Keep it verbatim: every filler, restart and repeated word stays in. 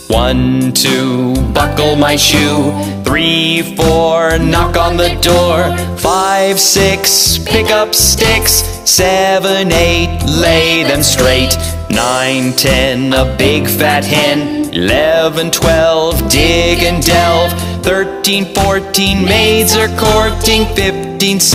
One, two, buckle my shoe. Three, four, knock on the door. Five, six, pick up sticks. Seven, eight, lay them straight. Nine, ten, a big fat hen. Eleven, twelve, dig and delve. Thirteen, fourteen, maids are courting. Fifteen,